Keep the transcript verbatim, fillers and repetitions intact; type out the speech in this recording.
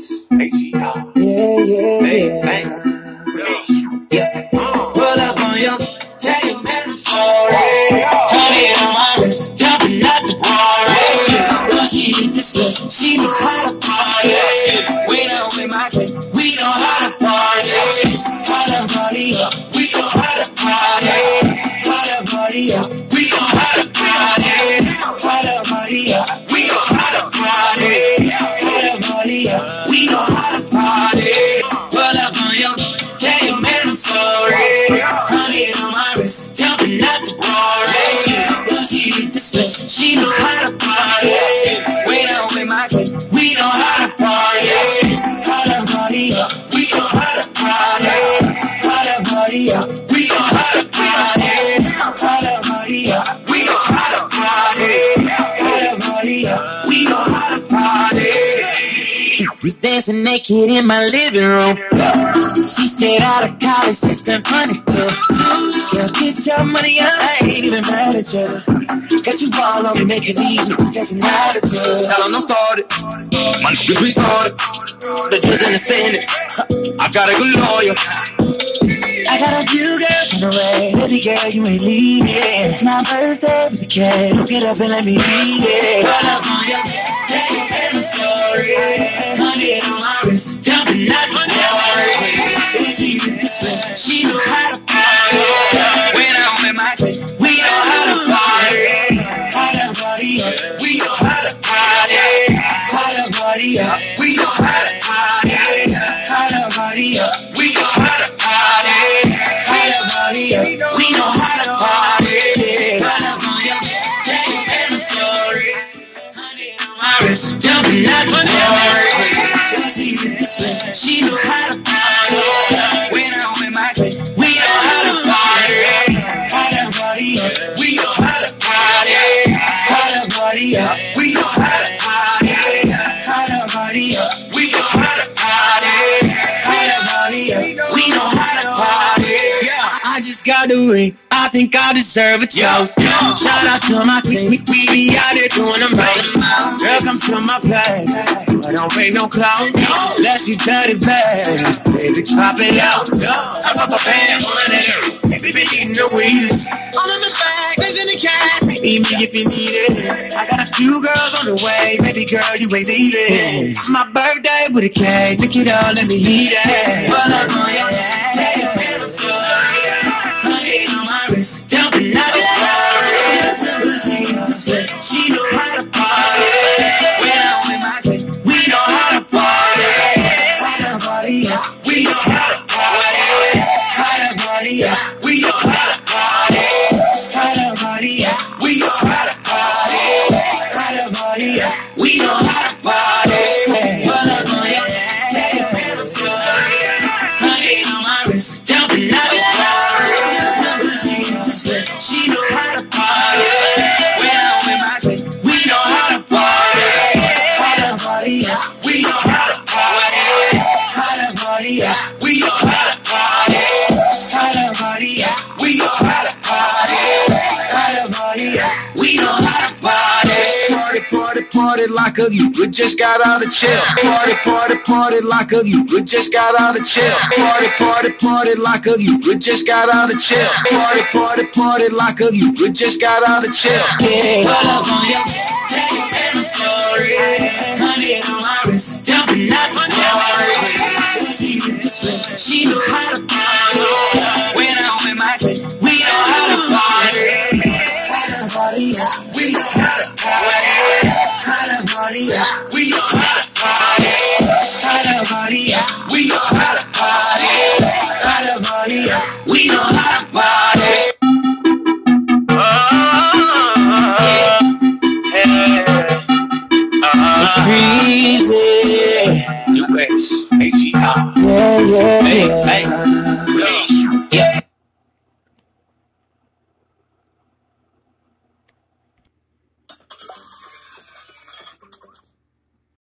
Hey, she hot. Yeah, yeah, bang, bang. Yeah. Pull up on you, tell your man I'm sorry. Honey on my wrist, jumping out the party. Well, she hit this list, she know how to party. We know with my clique, we know how to party. How to party up, we know how to party. How to party up, we know how to party. How to party up, we know how to party. How to party up, we know how to party. Pull up on you, tell your man I'm sorry. Honey on my wrist, jumping out the party. Well, she hit this list, she know how to party. We know with my clique, we know how to party. How to party up, we know how to party. How to party up, we know how to party. How to party up, we know how to party. How to party up, we know how to party. Was dancing naked in my living room. She stayed out of college, system honey girl. Girl, get your money out, I ain't even mad at you. Got you all on me, making these niggas catching attitude. Tell them I'm started, my niggas retarded. The judge in the sentence, I got a good lawyer. I got a few girls on the way, baby girl, you ain't leaving. It's my birthday with the cake, get up and let me eat it. Pull up on ya, tell your man I'm sorry. Honey on my wrist, jumping out the party. She with this list, she know how to party. When I'm with my clique, we know how to party. How to party up, we know how to party. How to party up, we know how to party. How to party up, we know how to party. How to party up, we know how to party. Pull up on ya, tell your man I'm sorry. Honey on my wrist, jumping out the party. She with this list, she know how to party. When I'm with my clique, we know how to party. How to party up, we know how to party. How to party up, we know how to party. How to party up, we know how to party. How to party up, we know how to party. I just got the ring, I think I deserve a toast. Shout out to my team, we be out there doing them right. Girl, come to my place, I don't break no clothes. Let's get dirty bad, baby, drop it out. I got the band on it, baby, eating the wheels. All in the bag, there's in the cash. Eat me if you need it. I got a few girls on the way, baby girl, you ain't leaving. It's my birthday with a cake, pick it all, let me eat it. Pull up on your head, tell your man I'm sorry. Honey on my wrist, jumping out the party. She know how to party. When I'm with my clique, we know how to party. How to party up, we know how to party. How to party up, we know how to party. How to party up, we know how to party. How to party up, we know how to party. Pull up on ya, tell your man I'm sorry. Honey on my wrist, jumping out the party. She know how to party. When I'm with my clique, we know how to party. How to party up, we know how to party. How to party up, we know how to party. How to party up, we know how to party. How to party up, we know how to party. Party, party, party like a nigga just got out of jail. Party, party, party like a nigga just got out of jail. Party, party, party like a nigga just got out of jail. Party, party, party like a nigga just got out of jail. Yeah. Pull up on ya, tell your man I'm sorry. Honey on my wrist, jumping out the party. She with this list, she know how to party. When I'm with my clique, we know how to party. How to party up, we know how to party. How to party up, we know how to party. How to party up, we know how to party.